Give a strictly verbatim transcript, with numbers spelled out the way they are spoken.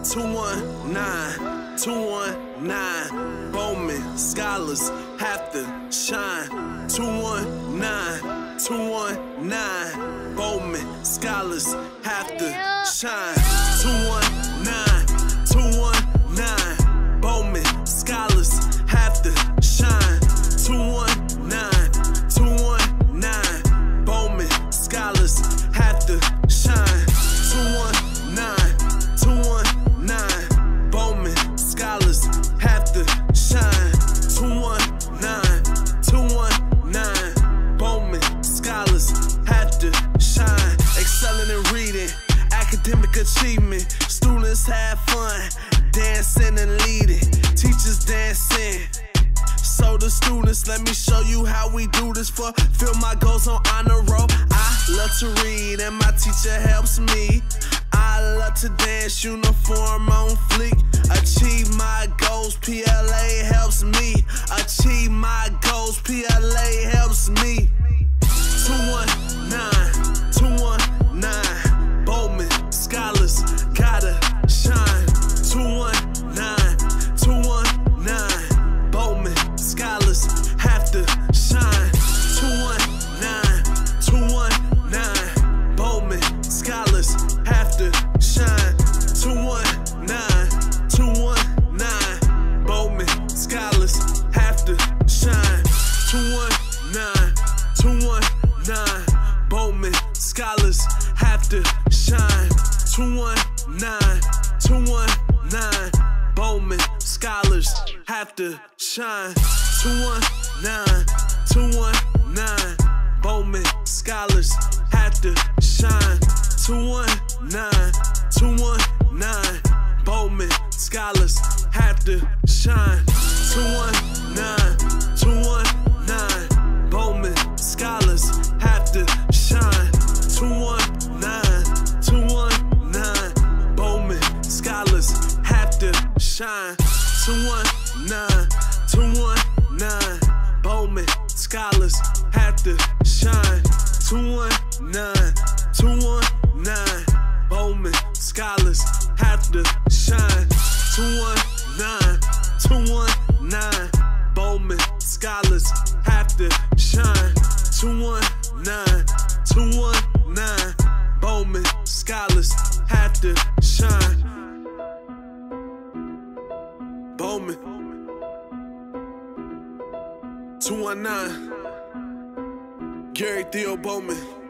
two one nine, two one nine. Bowman scholars have to shine. two one nine, two one nine. Bowman scholars have to shine. two one nine, two one nine. Bowman scholars have to shine. two one nine, two one nine. Bowman scholars have to shine. two one nine, two one nine. Bowman scholars have to shine. two one nine, two one nine. Bowman scholars have to shine. Excelling in reading, academic achievement. Students have fun, dancing and leading. Teachers dancing. So the students, let me show you how we do this. Fulfill my goals on honor roll. I love to read and my teacher helps me. I love to dance, uniform on fleek. Achieve my goals, P L A helps me. Achieve my goals, P L A helps me. two one nine, two one nine. Bowman scholars gotta shine. two one nine, two one nine. Bowman scholars have to shine. two one nine, two one nine. Bowman scholars have to shine. two one nine, two one nine. Bowman scholars have to shine. two one nine, two one nine. Bowman scholars have to shine. two one nine, two one nine. Bowman scholars have to shine. two one nine, two one nine. Bowman scholars have to shine. two one nine, two one nine. Bowman scholars have to shine. two one nine, two one nine. Bowman scholars have to shine. two one nine, two one nine. Bowman scholars have to shine. two one nine, two one nine. Bowman scholars have to shine. two one nine, two one nine. Bowman scholars have to shine. two one nine, two one nine. Bowman scholars have to shine. two one nine, two one nine. Bowman scholars have to shine. Bowman two one nine. Gary Thea Bowman.